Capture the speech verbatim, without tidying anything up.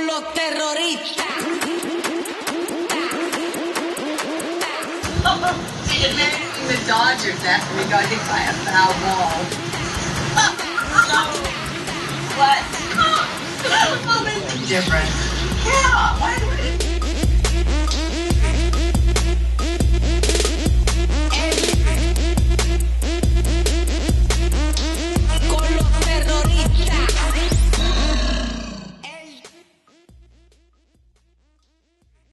los terroristas. See, imagine the Dodgers after we got hit by a foul ball. So, what? Oh, this is different.